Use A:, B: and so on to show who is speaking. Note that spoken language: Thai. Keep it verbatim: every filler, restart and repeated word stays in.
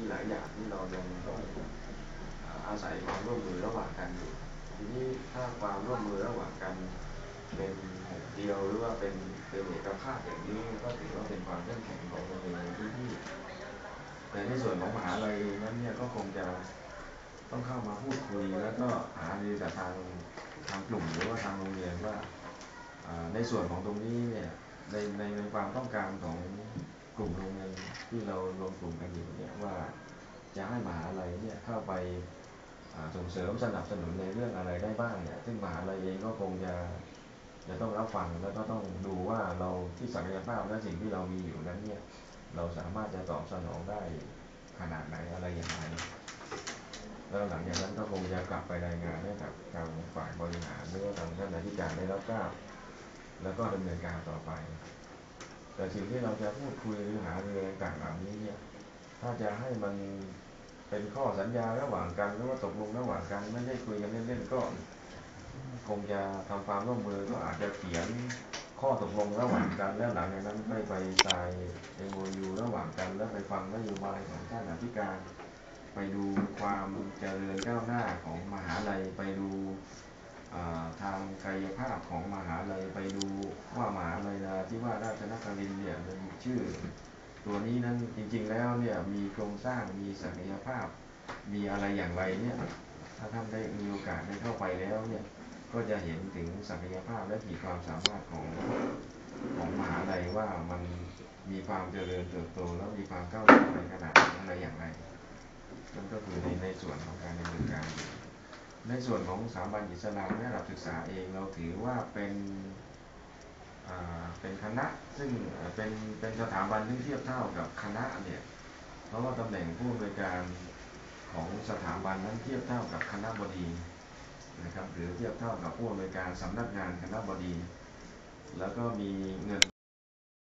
A: หลายอย่างที่เรายังต้องอาศัยความร่วมมือระหว่างกันอยู่ทีนี้ถ้าความร่วมมือระหว่างกันเป็นหนึ่งเดียวหรือว่าเป็นเป็นเอกภาพอย่างนี้ก็ถือว่าเป็นความเข้มแข็งของโรงเรียนในพื้นที่แต่ในส่วนของมหาลัยนั้นเนี่ยก็คงจะต้องเข้ามาพูดคุยแล้วก็หารือกับทางทางกลุ่มหรือว่าทางโรงเรียนว่าในส่วนของตรงนี้เนี่ยในในในความต้องการของกลุ่มโรงเรียนที่เรารวมกลุ่มกันอยู่เนี่ยว่าจะให้มหาลัยเนี่ยเข้าไปส่งเสริมสนับสนุนในเรื่องอะไรได้บ้างเนี่ยซึ่งมหาลัยเองก็คงจะจะต้องรับฟังแล้วก็ต้องดูว่าเราที่ศักยภาพและสิ่งที่เรามีอยู่นั้นเนี่ยเราสามารถจะตอบสนองได้ขนาดไหนอะไรอย่างไรแล้วหลังจากนั้นก็คงจะกลับไปรายงานให้กับทางฝ่ายบริหารหรือว่าทางท่านอธิการได้รับทราบแล้วก็ดำเนินการต่อไปแต่สิ่งที่เราจะพูดคุยหรือหารือต่างๆเหล่านี้เนี่ยถ้าจะให้มันเป็นข้อสัญญาระหว่างกันหรือว่าตกลงระหว่างกันไม่ได้คุยกันเล่นๆก็คงจะทำความร่วมมือก็อาจจะเขียนข้อตกลงระหว่างกันแล้วหลังจากนั้นไม่ไปไซน์ เอ็ม โอ ยู ระหว่างกันแล้วไปฟังนโยบายของท่านอธิการไปดูความเจริญก้าวหน้าของมหาลัยไปดูทางกายภาพของมหาลัยไปดูว่ามหาลัยที่ว่าราชนครินทร์เนี่ยมีชื่อตัวนี้นั้นจริงๆแล้วเนี่ยมีโครงสร้างมีศักยภาพมีอะไรอย่างไรเนี่ยถ้าท่านได้มีโอกาสได้เข้าไปแล้วเนี่ยก็จะเห็นถึงศักยภาพและขีดความสามารถของของมหาลัยว่ามันมีความเจริญเติบโตแล้วมีความก้าวหน้าในขนาดอะไรอย่างไรนั่นก็คือในในส่วนของการดำเนินการในส่วนของสถาบันอิสลามในระดับศึกษาเองเราถือว่าเป็นเป็นคณะซึ่งเป็นเป็นสถาบันที่เทียบเท่ากับคณะเนี่ยเพราะว่าตำแหน่งผู้อำนวยการของสถาบันนั้นเทียบเท่ากับคณบดีนะครับหรือเทียบเท่ากับผู้อำนวยการสำนักงานคณบดีแล้วก็มีเงิน